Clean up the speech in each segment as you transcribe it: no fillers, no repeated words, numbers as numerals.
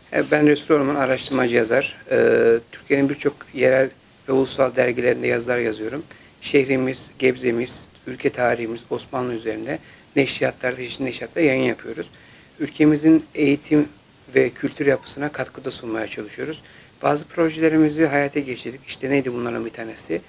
Ben Resul Orman, araştırmacı yazar. Türkiye'nin birçok yerel ve ulusal dergilerinde yazılar yazıyorum. Şehrimiz, Gebze'miz, ülke tarihimiz, Osmanlı üzerinde neşriyatlarda, çeşitli neşriyatta yayın yapıyoruz. Ülkemizin eğitim ve kültür yapısına katkıda sunmaya çalışıyoruz. Bazı projelerimizi hayata geçirdik. İşte neydi bunların bir tanesi?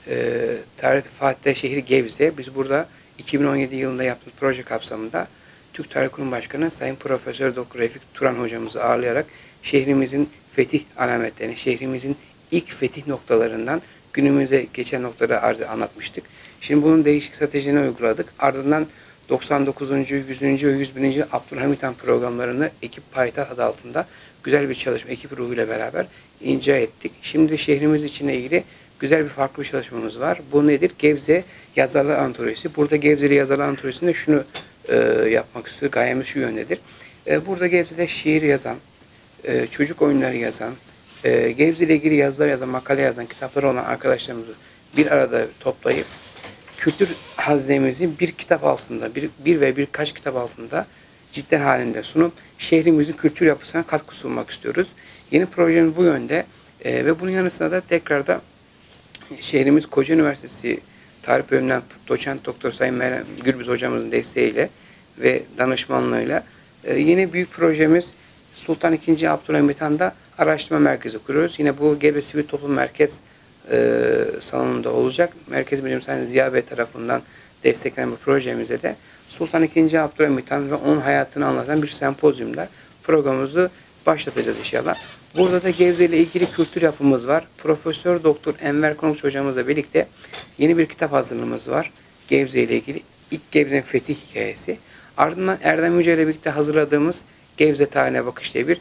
Fatih şehri Gebze. Biz burada 2017 yılında yaptığımız proje kapsamında Türk Tarih Kurum Başkanı Sayın Profesör Doktor Refik Turan hocamızı ağırlayarak şehrimizin fetih alametlerini, şehrimizin ilk fetih noktalarından günümüze geçen noktada anlatmıştık. Şimdi bunun değişik stratejilerini uyguladık. Ardından 99. 100. ve 101. Abdülhamit Han programlarını ekip payitaht adı altında güzel bir çalışma, ekip ruhuyla beraber inşa ettik. Şimdi şehrimiz içine ilgili güzel bir farklı bir çalışmamız var. Bu nedir? Gebze Yazarlar Antolojisi. Burada Gebzeli Yazarlar Antolojisi'nde şunu yapmak istiyor. Gayemiz şu yöndedir. Burada Gebze'de şiir yazan, çocuk oyunları yazan, Gebze ile ilgili yazılar yazan, makale yazan, kitapları olan arkadaşlarımızı bir arada toplayıp kültür haznemizi bir kitap altında, bir ve birkaç kitap altında ciltler halinde sunup şehrimizin kültür yapısına katkı sunmak istiyoruz. Yeni projemiz bu yönde ve bunun yanı sıra da tekrar da şehrimiz Koca Üniversitesi Tarih Bölümünden Doçent Doktor Sayın Meryem Gürbüz hocamızın desteğiyle ve danışmanlığıyla yeni büyük projemiz Sultan II. Abdülhamit Han'da araştırma merkezi kuruyoruz. Yine bu Gebze Sivil Toplum Merkez salonunda olacak. Merkez Müdürüm Sayın Ziya Bey tarafından desteklenen bu projemize de Sultan II. Abdülhamit Han ve onun hayatını anlatan bir sempozyumda programımızı başlatacağız inşallah. Burada da Gebze ile ilgili kültür yapımız var. Profesör Doktor Enver Konukçu hocamızla birlikte yeni bir kitap hazırlığımız var. Gebze ile ilgili ilk Gebze'nin fetih hikayesi. Ardından Erdem Yüce ile birlikte hazırladığımız Gebze tarihine bakış diye bir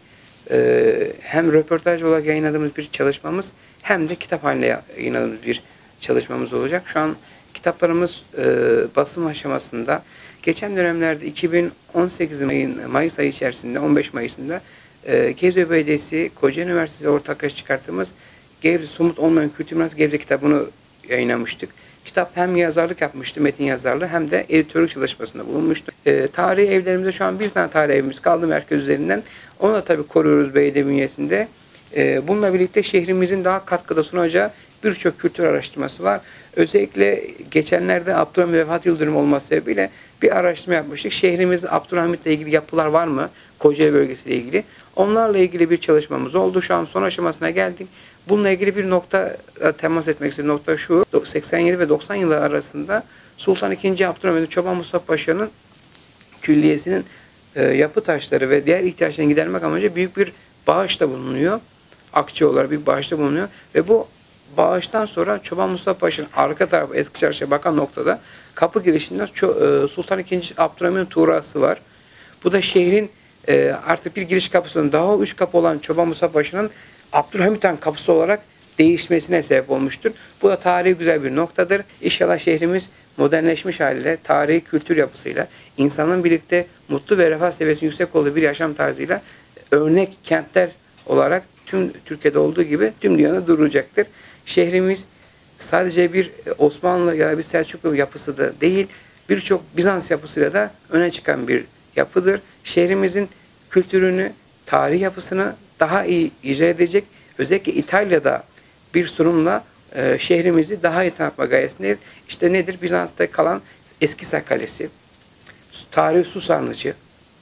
hem röportaj olarak yayınladığımız bir çalışmamız hem de kitap haline yayınladığımız bir çalışmamız olacak. Şu an kitaplarımız basım aşamasında. Geçen dönemlerde 2018 Mayıs ayı içerisinde 15 Mayıs'ında Gebze Belediyesi Kocaeli Üniversitesi ortaklaşa çıkarttığımız Gebze Somut Olmayan Kültür Mirası Gebze kitabını yayınlamıştık. Kitapta hem yazarlık yapmıştı, metin yazarlığı hem de editörlük çalışmasında bulunmuştu. Tarihi evlerimizde şu an bir tane tarihi evimiz kaldı merkez üzerinden. Onu da tabii koruyoruz belediye bünyesinde. Bununla birlikte şehrimizin daha katkıda sunacağı birçok kültür araştırması var. Özellikle geçenlerde Abdülhamit vefat yıldönümü olması sebebiyle bir araştırma yapmıştık. Şehrimizde Abdülhamit'le ilgili yapılar var mı? Kocaeli bölgesiyle ilgili. Onlarla ilgili bir çalışmamız oldu. Şu an son aşamasına geldik. Bununla ilgili bir nokta temas etmek istediğim nokta şu. 87 ve 90 yılları arasında Sultan II. Abdülhamit Çoban Mustafa Paşa'nın külliyesinin yapı taşları ve diğer ihtiyaçlarını gidermek amacıyla büyük bir bağışta bulunuyor. Akçe olarak bir bağışta bulunuyor. Ve bu bağıştan sonra Çoban Mustafa Paşa'nın arka tarafı Eski Çarşı'ya bakan noktada kapı girişinde Sultan II. Abdülhamit'in tuğrası var. Bu da şehrin artık bir giriş kapısının daha üç kapı olan Çoban Mustafa Paşa'nın Abdülhamit Han kapısı olarak değişmesine sebep olmuştur. Bu da tarihi güzel bir noktadır. İnşallah şehrimiz modernleşmiş haliyle, tarihi kültür yapısıyla, insanın birlikte mutlu ve refah seviyesinin yüksek olduğu bir yaşam tarzıyla örnek kentler olarak tüm Türkiye'de olduğu gibi tüm dünyada duracaktır. Şehrimiz sadece bir Osmanlı ya da bir Selçuklu yapısı da değil, birçok Bizans yapısıyla da öne çıkan bir yapıdır. Şehrimizin kültürünü, tarih yapısını daha iyi icra edecek, özellikle İtalya'da bir sunumla şehrimizi daha iyi tanıtma gayesindeyiz. İşte nedir? Bizans'ta kalan Eskihisar Kalesi, tarihi su sarnıcı,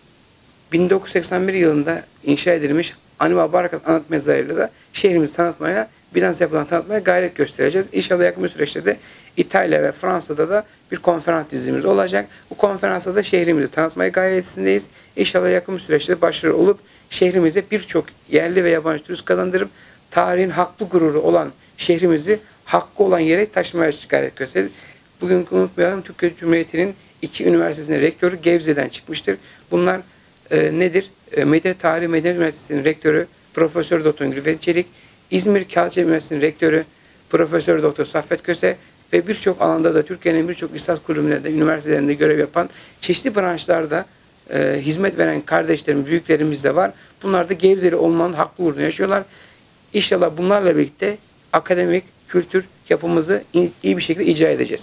1981 yılında inşa edilmiş Anima Barakat Anıt Mezarı'yla da şehrimizi tanıtmaya, Bizans yapılarını tanıtmaya gayret göstereceğiz. İnşallah yakın bir süreçte de İtalya ve Fransa'da da bir konferans dizimiz olacak. Bu konferansta da şehrimizi tanıtmaya gayretindeyiz. İnşallah yakın bir süreçte de başarılı olup şehrimize birçok yerli ve yabancı turist kazandırıp tarihin haklı gururu olan şehrimizi hakkı olan yere taşımaya gayret göstereceğiz. Bugün unutmayalım, Türkiye Cumhuriyeti'nin 2 üniversitesinin rektörü Gebze'den çıkmıştır. Bunlar nedir? Tarih Medeniyet Üniversitesi'nin rektörü Profesör Doktor Gülfet Çelik, İzmir Kağıtçı Üniversitesi'nin rektörü Profesör Doktor Saffet Köse ve birçok alanda da Türkiye'nin birçok lisans kurumlarında, üniversitelerinde görev yapan çeşitli branşlarda hizmet veren kardeşlerimiz, büyüklerimiz de var. Bunlar da Gebzeli olmanın haklı uğruna yaşıyorlar. İnşallah bunlarla birlikte akademik, kültür yapımızı iyi bir şekilde icra edeceğiz.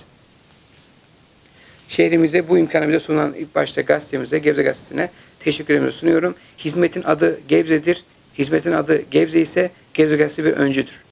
Şehrimize bu imkanı bize sunan ilk başta gazetemize, Gebze Gazetesi'ne teşekkürlerimi sunuyorum. Hizmetin adı Gebze'dir. Hizmetin adı Gebze ise Gebze Gazetesi bir öncüdür.